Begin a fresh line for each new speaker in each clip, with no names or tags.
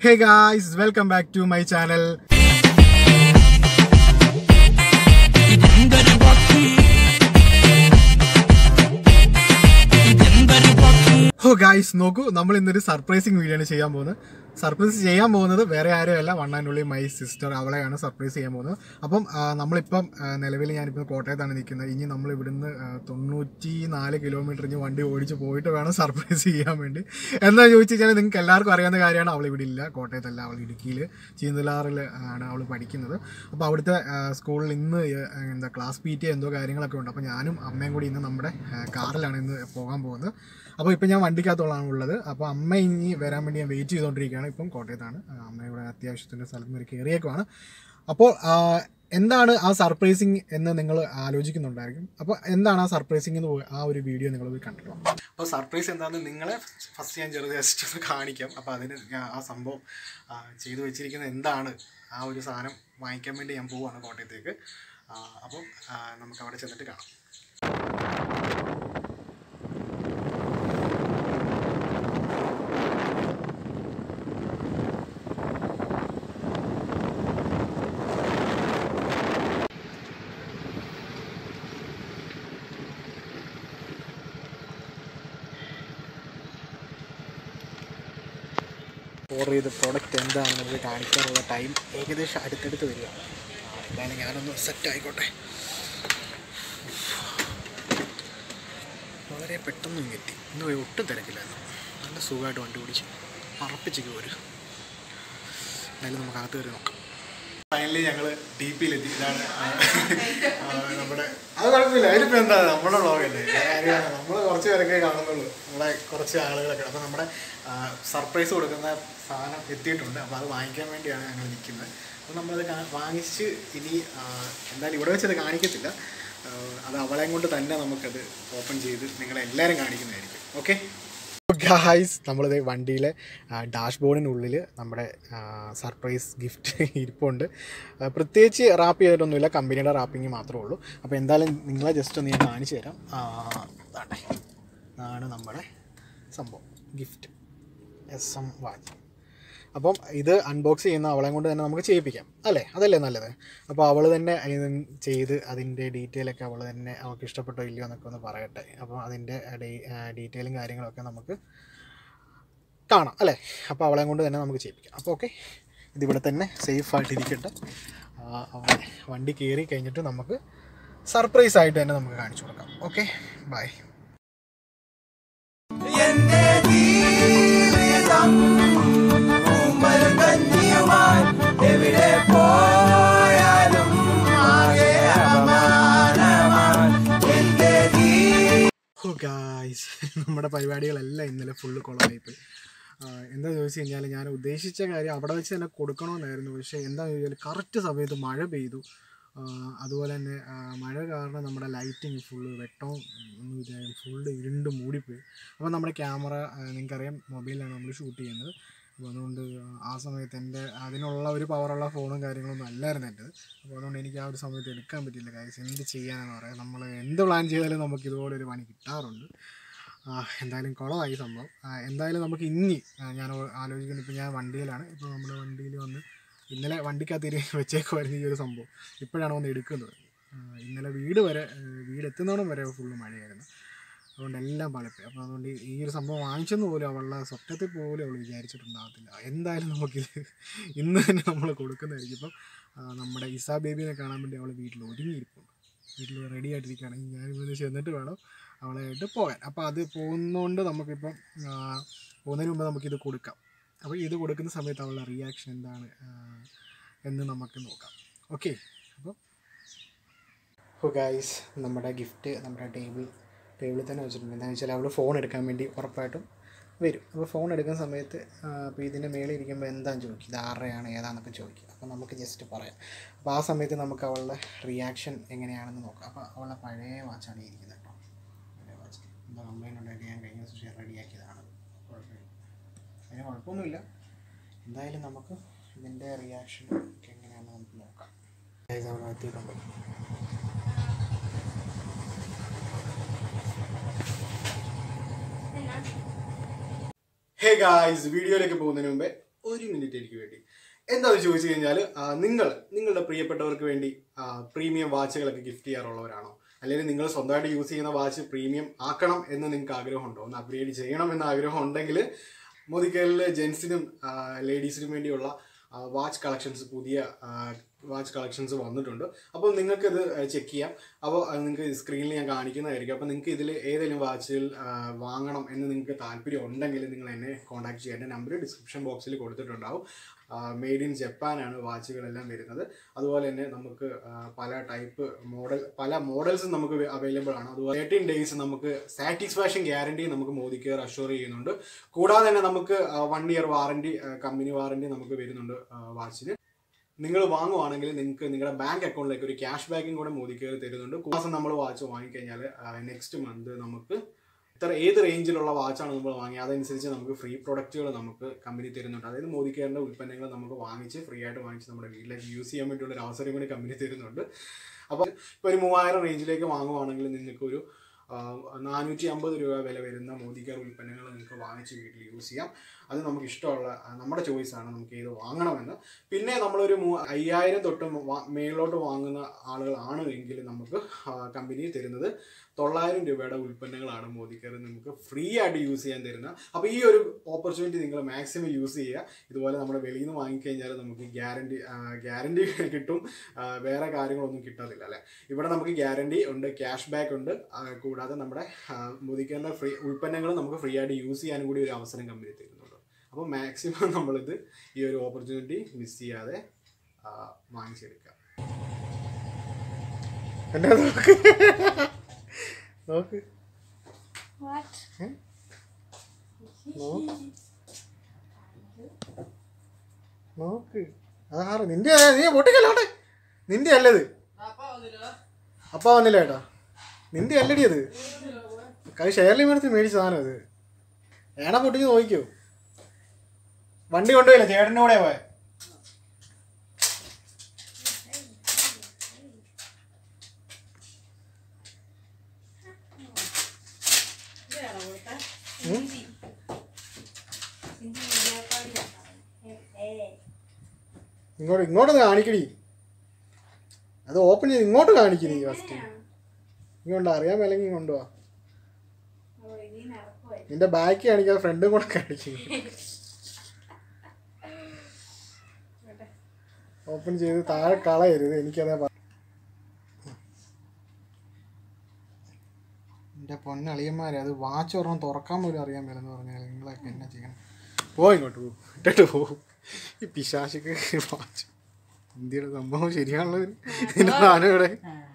Hey guys, welcome back to my channel. Oh guys, നോക്കൂ നമ്മൾ ഇന്നൊരു സർപ്രൈസിങ് വീഡിയോ ആണ് ചെയ്യാൻ പോകുന്നത്. സർപ്രൈസ് ചെയ്യാൻ പോകുന്നത് വേറെ ആരുമല്ല, one and only my sister. അവളെയാണ് സർപ്രൈസ് ചെയ്യാൻ പോകുന്നത്. അപ്പം നമ്മളിപ്പം നിലവിൽ ഞാനിപ്പോൾ കോട്ടയത്താണ് നിൽക്കുന്നത്. ഇനി നമ്മൾ ഇവിടുന്ന് 94 കിലോമീറ്റർ ഇനി വണ്ടി ഓടിച്ച് പോയിട്ട് വേണം സർപ്രൈസ് ചെയ്യാൻ വേണ്ടി. എന്താ ചോദിച്ചു കഴിഞ്ഞാൽ നിങ്ങൾക്ക് എല്ലാവർക്കും അറിയാവുന്ന കാര്യമാണ്, അവൾ ഇവിടെ ഇല്ല, കോട്ടയത്തല്ല, അവൾ ഇടുക്കിയിൽ ചീന്തലാറിൽ ആണ് അവൾ പഠിക്കുന്നത്. അപ്പോൾ അവിടുത്തെ സ്കൂളിൽ ഇന്ന് എന്താ ക്ലാസ് PT എന്തോ കാര്യങ്ങളൊക്കെ ഉണ്ട്. അപ്പോൾ ഞാനും അമ്മയും കൂടി ഇന്ന് നമ്മുടെ കാറിലാണ് ഇന്ന് പോകാൻ പോകുന്നത്. അപ്പോൾ ഇപ്പോൾ ഞാൻ വണ്ടിക്കകത്തോളാണ് ഉള്ളത്. അപ്പോൾ അമ്മ ഇനി വരാൻ വേണ്ടി ഞാൻ വെയിറ്റ് ചെയ്തുകൊണ്ടിരിക്കുകയാണ്. ഇപ്പം കോട്ടയത്താണ്, അമ്മ ഇവിടെ അത്യാവശ്യത്തിൻ്റെ സ്ഥലത്ത് നിന്ന് കയറിയേക്കുവാണ്. അപ്പോൾ എന്താണ് ആ സർപ്രൈസിങ് എന്ന് നിങ്ങൾ ആലോചിക്കുന്നുണ്ടായിരിക്കും. അപ്പോൾ എന്താണ് ആ സർപ്രൈസിങ് എന്ന് ആ ഒരു വീഡിയോ നിങ്ങൾ പോയി കണ്ടിട്ടോ. അപ്പോൾ സർപ്രൈസ് എന്താണെന്ന് നിങ്ങളെ ഫസ്റ്റ് ഞാൻ ജസ്റ്റ് ഒന്ന് കാണിക്കാം. അപ്പോൾ അതിന് ആ സംഭവം ചെയ്തു വെച്ചിരിക്കുന്നത് എന്താണ്, ആ ഒരു സാധനം വാങ്ങിക്കാൻ വേണ്ടി ഞാൻ പോവുകയാണ് കോട്ടയത്തേക്ക്. അപ്പം നമുക്ക് അവിടെ ചെന്നിട്ട് കാണാം. ഓർഡർ ചെയ്ത പ്രോഡക്റ്റ് എന്താണെന്ന് നമുക്ക് കാണിക്കാനുള്ള ടൈം ഏകദേശം അടുത്തടുത്ത് വരികയാണ്. എന്തായാലും ഞാനൊന്ന് സെറ്റ് ആയിക്കോട്ടെ. വളരെ പെട്ടെന്ന് എത്തി, ഇന്ന് ഒട്ടും തിരക്കില്ലായിരുന്നു. നല്ല സുഖമായിട്ട് വണ്ടി ഓടിച്ച് പറപ്പിച്ചേക്ക് വരും. എന്തായാലും നമുക്ക് അകത്ത് കയറി നോക്കാം. ഫൈനലി ഞങ്ങൾ DPയിലെത്തി. ഇതാണ് നമ്മുടെ, അത് കുഴപ്പമില്ല, അതിലിപ്പോൾ എന്താ നമ്മുടെ വ്ളോഗല്ലേ, നമ്മൾ കുറച്ച് പേരൊക്കെ കാണുന്നുള്ളൂ, നമ്മളെ കുറച്ച് ആളുകളൊക്കെ. അപ്പോൾ നമ്മുടെ സർപ്രൈസ് കൊടുക്കുന്ന സാധനം എത്തിയിട്ടുണ്ട്. അപ്പോൾ അത് വാങ്ങിക്കാൻ വേണ്ടിയാണ് ഞങ്ങൾ നിൽക്കുന്നത്. അപ്പോൾ നമ്മളത് വാങ്ങിച്ച് ഇനി എന്തായാലും ഇവിടെ വെച്ചത് കാണിക്കത്തില്ല, അത് അവളെയും കൊണ്ട് തന്നെ നമുക്കത് ഓപ്പൺ ചെയ്ത് നിങ്ങളെല്ലാവരും കാണിക്കുന്നതായിരിക്കും. ഓക്കെ ഗായ്സ്, നമ്മളിത് വണ്ടിയിലെ ഡാഷ്ബോർഡിനുള്ളിൽ നമ്മുടെ സർപ്രൈസ് ഗിഫ്റ്റ് ഇരിപ്പുണ്ട്. പ്രത്യേകിച്ച് റാപ്പ് ചെയ്തിട്ടൊന്നുമില്ല, കമ്പനിയുടെ റാപ്പിങ് മാത്രമേ ഉള്ളൂ. അപ്പോൾ എന്തായാലും നിങ്ങളെ ജസ്റ്റ് ഒന്ന് ഞാൻ കാണിച്ചു തരാം. ഇതാണ് നമ്മുടെ സംഭവം, ഗിഫ്റ്റ് SM വാച്ച്. അപ്പം ഇത് അൺബോക്സ് ചെയ്യുന്ന അവളെ കൊണ്ട് തന്നെ നമുക്ക് ചെയ്യിപ്പിക്കാം അല്ലേ, അതല്ലേ നല്ലത്. അപ്പോൾ അവൾ തന്നെ ചെയ്ത് അതിൻ്റെ ഡീറ്റെയിലൊക്കെ അവൾ തന്നെ അവൾക്ക് ഇഷ്ടപ്പെട്ടോ ഇല്ലയോ എന്നൊക്കെ ഒന്ന് പറയട്ടെ. അപ്പോൾ അതിൻ്റെ ഡീറ്റെയിലും കാര്യങ്ങളൊക്കെ നമുക്ക് കാണാം അല്ലേ. അപ്പോൾ അവളെ കൊണ്ട് തന്നെ നമുക്ക് ചെയ്യിപ്പിക്കാം. അപ്പോൾ ഓക്കെ, ഇതിവിടെ തന്നെ സേഫായിട്ടിരിക്കട്ടെ. അവളെ വണ്ടി കയറി കഴിഞ്ഞിട്ട് നമുക്ക് സർപ്രൈസ് ആയിട്ട് തന്നെ നമുക്ക് കാണിച്ചു കൊടുക്കാം. Okay bye. ഗായ്സ്, നമ്മുടെ പരിപാടികളെല്ലാം ഇന്നലെ ഫുള്ള് കുളമായിപ്പോയി. എന്താ ചോദിച്ചു കഴിഞ്ഞാൽ, ഞാൻ ഉദ്ദേശിച്ച കാര്യം അവിടെ വെച്ച് തന്നെ കൊടുക്കണമെന്നായിരുന്നു. പക്ഷേ എന്താണെന്ന് ചോദിച്ചാൽ കറക്റ്റ് സമയത്ത് മഴ പെയ്തു. അതുപോലെ തന്നെ മഴ കാരണം നമ്മുടെ ലൈറ്റിങ് ഫുള്ള് വെട്ടവും ഒന്നും ഇതായി ഫുള്ള് ഇരുണ്ട് മൂടിപ്പോയി. അപ്പോൾ നമ്മുടെ ക്യാമറ നിങ്ങൾക്കറിയാം മൊബൈലിലാണ് നമ്മൾ ഷൂട്ട് ചെയ്യുന്നത്. അപ്പോൾ അതുകൊണ്ട് ആ സമയത്ത് എൻ്റെ അതിനുള്ള ഒരു പവറുള്ള ഫോണും കാര്യങ്ങളൊന്നും അല്ലായിരുന്നു എൻ്റെത്. അപ്പോൾ അതുകൊണ്ട് എനിക്ക് ആ ഒരു സമയത്ത് എടുക്കാൻ പറ്റില്ല. കാര്യം എന്ത് ചെയ്യാനെന്ന് പറയാം, നമ്മൾ എന്ത് പ്ലാൻ ചെയ്താലും നമുക്ക് ഇതുപോലൊരു പണി കിട്ടാറുണ്ട്. എന്തായാലും കുളമായി സംഭവം. എന്തായാലും നമുക്ക് ഇനി ഞാൻ ആലോചിക്കുന്നത്, ഇപ്പോൾ ഞാൻ വണ്ടിയിലാണ്. ഇപ്പോൾ നമ്മുടെ വണ്ടിയിൽ വന്ന് ഇന്നലെ വണ്ടിക്കകത്ത് വെച്ചേക്കുമായിരുന്നു ഈ ഒരു സംഭവം. ഇപ്പോഴാണ് വന്ന് എടുക്കുന്നത്. ഇന്നലെ വീടെത്തുന്നോണം വരെ ഫുള്ള് മഴയായിരുന്നു. അതുകൊണ്ട് എല്ലാം പലപ്പോയി. അപ്പോൾ അതുകൊണ്ട് ഈ ഒരു സംഭവം വാങ്ങിച്ചെന്ന് പോലും അവളുടെ സ്വപ്നത്തിൽ പോലും അവൾ വിചാരിച്ചിട്ടുണ്ടാകത്തില്ല. എന്തായാലും നമുക്കിത് ഇന്ന് തന്നെ നമ്മൾ കൊടുക്കുന്നതായിരിക്കും. ഇപ്പം നമ്മുടെ ഇസാ ബേബിനെ കാണാൻ വേണ്ടി അവൾ വീട്ടിൽ ഒരുങ്ങിയിരിപ്പുണ്ട്, വീട്ടിൽ റെഡി ആയിട്ടിരിക്കുകയാണ്. ഞാനിവിടെ ചെന്നിട്ട് വേണം അവളായിട്ട് പോകാൻ. അപ്പോൾ അത് പോകുന്നതുകൊണ്ട് നമുക്കിപ്പം പോകുന്നതിന് മുമ്പ് നമുക്കിത് കൊടുക്കാം. അപ്പോൾ ഇത് കൊടുക്കുന്ന സമയത്ത് അവളുടെ റിയാക്ഷൻ എന്താണ് എന്ന് നമുക്ക് നോക്കാം. ഓക്കെ, അപ്പോൾ ഗായ്സ്, നമ്മുടെ ഗിഫ്റ്റ് നമ്മുടെ ടേബിളിൽ തന്നെ വെച്ചിട്ടുണ്ട്. എന്താണെന്ന് വെച്ചാൽ അവൾ ഫോൺ എടുക്കാൻ വേണ്ടി ഉറപ്പായിട്ടും വരും. അപ്പോൾ ഫോൺ എടുക്കുന്ന സമയത്ത് അപ്പോൾ ഇതിൻ്റെ മേളിൽ ഇരിക്കുമ്പോൾ എന്താണെന്ന് ചോദിക്കും, ഇത് ആരുടെയാണ് ഏതാണെന്നൊക്കെ ചോദിക്കും. അപ്പോൾ നമുക്ക് ജസ്റ്റ് പറയാം. അപ്പോൾ ആ സമയത്ത് നമുക്ക് അവളുടെ റിയാക്ഷൻ എങ്ങനെയാണെന്ന് നോക്കാം. അപ്പോൾ അവളുടെ പഴയ വാച്ചാണ് ഇരിക്കുന്നത് കേട്ടോ, പഴയ വാച്ച്. എന്താ കംപ്ലൈൻറ്റ് ഉണ്ടായിട്ട് ഞാൻ കഴിഞ്ഞ ദിവസം റെഡിയാക്കിയതാണ്. കുഴപ്പമില്ല, അതിന് കുഴപ്പമൊന്നുമില്ല. എന്തായാലും നമുക്ക് ഇതിൻ്റെ റിയാക്ഷൻ ഒക്കെ എങ്ങനെയാണെന്ന് നമുക്ക് നോക്കാം. അവിടെ എത്തിയിട്ടുണ്ട്. Hey guys, വീഡിയോയിലേക്ക് പോകുന്നതിന് മുമ്പേ 1 മിനിറ്റ് എനിക്ക് വേണ്ടി. എന്താണെന്ന് ചോദിച്ചു കഴിഞ്ഞാൽ, നിങ്ങളുടെ പ്രിയപ്പെട്ടവർക്ക് വേണ്ടി പ്രീമിയം വാച്ചുകളൊക്കെ ഗിഫ്റ്റ് ചെയ്യാറുള്ളവരാണോ? അല്ലെങ്കിൽ നിങ്ങൾ സ്വന്തമായിട്ട് യൂസ് ചെയ്യുന്ന വാച്ച് പ്രീമിയം ആക്കണം എന്ന് നിങ്ങൾക്ക് ആഗ്രഹമുണ്ടോ? ഒന്ന് അപ്ഗ്രേഡ് ചെയ്യണം എന്ന ആഗ്രഹം ഉണ്ടെങ്കിൽ മോദിക്കയിൽ ജെൻസിനും ലേഡീസിനും വേണ്ടിയുള്ള വാച്ച് കളക്ഷൻസ്, പുതിയ വാച്ച് കളക്ഷൻസ് വന്നിട്ടുണ്ട്. അപ്പോൾ നിങ്ങൾക്കിത് ചെക്ക് ചെയ്യാം. അപ്പോൾ നിങ്ങൾക്ക് സ്ക്രീനിൽ ഞാൻ കാണിക്കുന്നതായിരിക്കും. അപ്പോൾ നിങ്ങൾക്ക് ഇതിൽ ഏതെങ്കിലും വാച്ചുകൾ വാങ്ങണം എന്ന് നിങ്ങൾക്ക് താല്പര്യം ഉണ്ടെങ്കിൽ നിങ്ങൾ എന്നെ കോൺടാക്ട് ചെയ്യാം. എൻ്റെ നമ്പർ ഡിസ്ക്രിപ്ഷൻ ബോക്സിൽ കൊടുത്തിട്ടുണ്ടാവും. മെയ്ഡ് ഇൻ ജപ്പാനാണ് വാച്ചുകളെല്ലാം വരുന്നത്. അതുപോലെ തന്നെ നമുക്ക് പല മോഡൽസും നമുക്ക് അവൈലബിൾ ആണ്. അതുപോലെ 13 days നമുക്ക് സാറ്റിസ്ഫാക്ഷൻ ഗ്യാരണ്ടി നമുക്ക് മോദി കെയർ അഷ്യൂർ ചെയ്യുന്നുണ്ട്. കൂടാതെ തന്നെ നമുക്ക് 1 year വാറണ്ടി, കമ്പനി വാറണ്ടി നമുക്ക് വരുന്നുണ്ട് വാച്ചിന്. നിങ്ങൾ വാങ്ങുവാണെങ്കിൽ നിങ്ങൾക്ക് നിങ്ങളുടെ ബാങ്ക് അക്കൗണ്ടിലേക്ക് ഒരു ക്യാഷ് ബാക്കും കൂടെ മോദി കെയർ തരുന്നുണ്ട്. മാസം നമ്മൾ വാച്ച് വാങ്ങിക്കഴിഞ്ഞാൽ നെക്സ്റ്റ് മന്ത് നമുക്ക് ഏത് റേഞ്ചിലുള്ള വാച്ചാണ് നമ്മൾ വാങ്ങിയത് അതനുസരിച്ച് നമുക്ക് ഫ്രീ പ്രൊഡക്റ്റുകൾ നമുക്ക് കമ്പനി തരുന്നുണ്ട്. അതായത് മോദി കെയറിൻ്റെ ഉൽപ്പന്നങ്ങൾ നമുക്ക് ഫ്രീ ആയിട്ട് വാങ്ങിച്ച് നമ്മുടെ വീട്ടിലേക്ക് യൂസ് ചെയ്യാൻ വേണ്ടിയുള്ള ഒരു അവസരം കൂടി കമ്പനി തരുന്നുണ്ട്. അപ്പോൾ ഇപ്പോൾ ഒരു 3000 റേഞ്ചിലേക്ക് വാങ്ങുവാണെങ്കിൽ നിങ്ങൾക്കൊരു 450 രൂപ വില വരുന്ന മോദി കെയർ ഉൽപ്പന്നങ്ങൾ നിങ്ങൾക്ക് വാങ്ങിച്ച് വീട്ടിൽ യൂസ് ചെയ്യാം. അത് നമുക്ക് ഇഷ്ടമുള്ള നമ്മുടെ ചോയ്സാണ് നമുക്ക് ഏത് വാങ്ങണമെന്ന്. പിന്നെ നമ്മളൊരു 5000 തൊട്ട് മേളിലോട്ട് വാങ്ങുന്ന ആളുകളാണ് എങ്കിൽ നമുക്ക് കമ്പനി തരുന്നത് 900 രൂപയുടെ ഉൽപ്പന്നങ്ങളാണ് മോദി കെയർ നമുക്ക് ഫ്രീ ആയിട്ട് യൂസ് ചെയ്യാൻ തരുന്നത്. അപ്പോൾ ഈ ഒരു ഓപ്പർച്യൂണിറ്റി നിങ്ങൾ മാക്സിമം യൂസ് ചെയ്യുക. ഇതുപോലെ നമ്മുടെ വെളിയിൽ നിന്ന് വാങ്ങിക്കഴിഞ്ഞാൽ നമുക്ക് ഗ്യാരണ്ടി കിട്ടും, വേറെ കാര്യങ്ങളൊന്നും കിട്ടത്തില്ല അല്ലേ. ഇവിടെ നമുക്ക് ഗ്യാരണ്ടി ഉണ്ട്, ക്യാഷ് ബാക്ക് ഉണ്ട്. കൂടാതെ നമ്മുടെ മോദി കെയറിൻ്റെ ഫ്രീ ഉൽപ്പന്നങ്ങൾ നമുക്ക് ഫ്രീ ആയിട്ട് യൂസ് ചെയ്യാനും കൂടി ഒരു അവസരം കമ്പനി തരുന്നുണ്ട്. അപ്പോൾ മാക്സിമം നമ്മളിത് ഈ ഒരു ഓപ്പർച്യൂണിറ്റി മിസ് ചെയ്യാതെ വാങ്ങിച്ചെടുക്കുക. നോക്ക് നോക്ക് അതാറ് നിന്റെ, നീ പൊട്ടിക്കല്ലോട്ടെ. നിന്റെ അല്ലത്. അപ്പ വന്നില്ല ഏട്ടാ, നിന്റെ അല്ലടി അത്. ഷെയർലി മേടിച്ച് മേടിച്ച സാധനം അത്. ഏണ പൊട്ടിച്ച് നോക്കിക്കോ. വണ്ടി കൊണ്ടുപോയില്ല, ചേട്ടൻ്റെ കൂടെ പോയെ. ഇങ്ങോട്ടൊന്ന് കാണിക്കടി. അത് ഓപ്പൺ ചെയ്ത് ഇങ്ങോട്ട് കാണിക്കും. നീ ഫസ്റ്റ് ഇങ്ങോട്ട് അറിയാൻ മേലെങ്കിൽ കൊണ്ടുപോവാ. നിന്റെ ബാക്ക് കാണിക്കാതെ ഫ്രണ്ടും കൂടെ കാണിക്കും. ഓപ്പൺ ചെയ്ത് താഴെ കളയരുത്. എനിക്കതേ എൻ്റെ പൊന്നളിയന്മാരെ, അത് വാച്ച് ഒരെണ്ണം തുറക്കാൻ പോലും അറിയാൻ മേലെന്ന് പറഞ്ഞാൽ നിങ്ങളൊക്കെ എന്നാ ചെയ്യണം? ഇങ്ങോട്ട് പോകും, ഇട്ടിട്ട് പോകും. ഈ പിശാശിക്ക് വാച്ച് ഇന്ത്യയുടെ സംഭവം ശരിയാണല്ലോ. ഇതിൻ്റെ സാധനം ഇവിടെ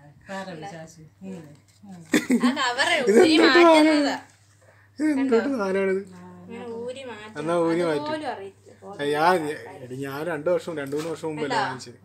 ഇതെന്തൊട്ട് സാധനമാണിത്? എന്നാ ഊരി മാറ്റും. ഞാൻ 2 3 വർഷം മുമ്പല്ലേ വാങ്ങിച്ചത്.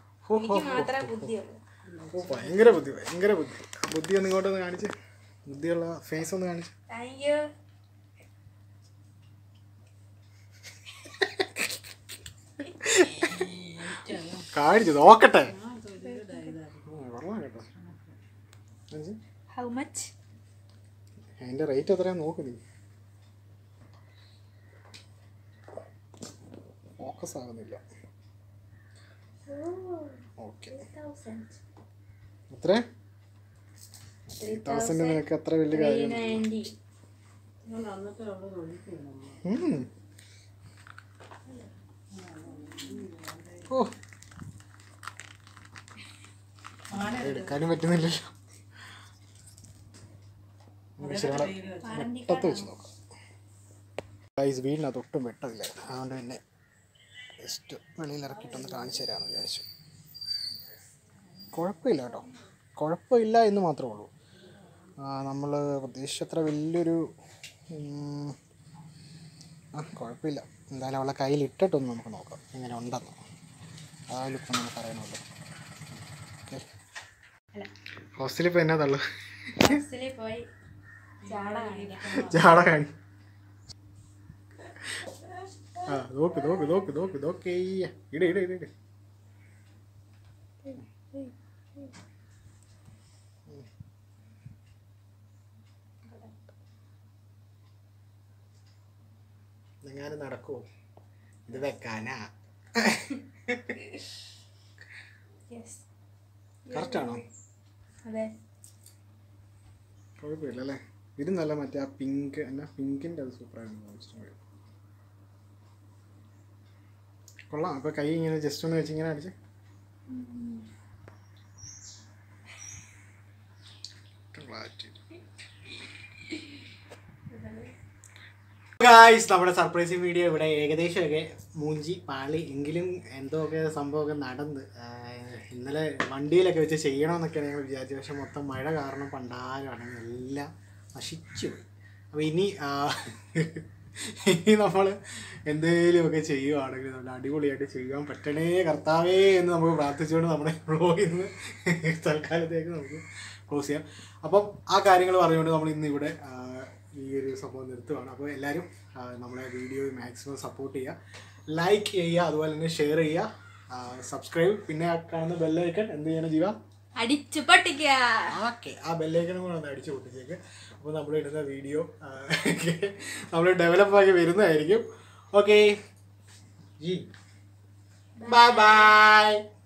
ഭയങ്കര ബുദ്ധി ഒന്ന് ഇങ്ങോട്ടൊന്ന് കാണിച്ച്, ബുദ്ധിയുള്ള ഫേസ് ഒന്ന് കാണിച്ച്. കാണിച്ചു നോക്കട്ടെ. അതിന്റെ റേറ്റ് എത്രയാന്ന് നോക്ക് നീ. ഫോക്കസ് ആകുന്നില്ല. ഓക്കെ, എത്ര 3000 നിനക്ക് അത്ര വലിയ കാര്യം. എടുക്കാനും പറ്റുന്നില്ലല്ലോ. വെട്ടത്ത് വെച്ച് നോക്കാം. വീടിനകത്ത് ഒട്ടും വെട്ടമില്ല, അതുകൊണ്ട് തന്നെ ജസ്റ്റ് വെളിയിൽ ഇറക്കിയിട്ടൊന്ന് കാണിച്ചു തരാമെന്ന് വിചാരിച്ചു. കുഴപ്പമില്ല കേട്ടോ, കുഴപ്പമില്ല എന്ന് മാത്രമേ ഉള്ളൂ. നമ്മൾ പ്രതീക്ഷിച്ചത്ര വലിയൊരു കുഴപ്പമില്ല. എന്തായാലും അവളെ കയ്യിൽ ഇട്ടിട്ടൊന്ന് നമുക്ക് നോക്കാം എങ്ങനെ ഉണ്ടെന്ന്. അതായാലും ഇപ്പം നമുക്ക് അറിയണമല്ലോ. ഓക്കെ, ഹോസ്റ്റലിൽ പോയി എന്നാ തള്ളു ചാട കാണി. നോക്ക് ഇട എങ്ങാനും നടക്കുമോ? ഇത് വെക്കാനാ കറക്റ്റാണോ?
അതെ,
കുഴപ്പമില്ല അല്ലേ? ഇത് നല്ല മറ്റേ ആ പിങ്ക് എന്നാ പിങ്കിൻ്റെ അത് സൂപ്പറായിരുന്നു. കൊള്ളാം. അപ്പോൾ കൈ ഇങ്ങനെ ജസ്റ്റ് ഒന്ന് വെച്ച് ഇങ്ങനെ അടിച്ച് ഗായ്സ്, നമ്മുടെ സർപ്രൈസിങ് വീഡിയോ ഇവിടെ ഏകദേശമൊക്കെ മൂഞ്ചി പാളി എങ്കിലും എന്തൊക്കെ സംഭവമൊക്കെ നടന്ന്. ഇന്നലെ വണ്ടിയിലൊക്കെ വെച്ച് ചെയ്യണമെന്നൊക്കെയാണ് ഞങ്ങൾ വിചാരിച്ചത്. പക്ഷെ മൊത്തം മഴ കാരണം പണ്ടാരമാണ് എല്ലാം നശിച്ചു പോയി. അപ്പോൾ ഇനി നമ്മൾ എന്തെങ്കിലുമൊക്കെ ചെയ്യുവാണെങ്കിൽ നല്ല അടിപൊളിയായിട്ട് ചെയ്യാൻ പറ്റണേ കർത്താവേ എന്ന് നമുക്ക് പ്രാർത്ഥിച്ചുകൊണ്ട് നമ്മുടെ വ്ളോഗിൽ നിന്ന് തൽക്കാലത്തേക്ക് നമുക്ക് ക്ലോസ് ചെയ്യാം. അപ്പം ആ കാര്യങ്ങൾ പറഞ്ഞുകൊണ്ട് നമ്മൾ ഇന്ന് ഇവിടെ ഈ ഒരു സംഭവം നിർത്തുകയാണ്. അപ്പോൾ എല്ലാവരും നമ്മളെ വീഡിയോ മാക്സിമം സപ്പോർട്ട് ചെയ്യുക, ലൈക്ക് ചെയ്യുക, അതുപോലെ തന്നെ ഷെയർ ചെയ്യുക, സബ്സ്ക്രൈബ്, പിന്നെ ആ കാണുന്ന ബെല്ലൈക്കൺ എന്ത് ചെയ്യണം ജീവ?
അടിച്ചു പൊട്ടിക്കുക.
ഓക്കെ, ആ ബെല്ലൈക്കണും കൂടെ ഒന്ന് അടിച്ചു പൊട്ടിച്ചേക്ക്. അപ്പോൾ നമ്മൾ ഇടുന്ന വീഡിയോ നമ്മൾ ഡെവലപ്പാക്കി വരുന്നതായിരിക്കും. Okay ji, bye by.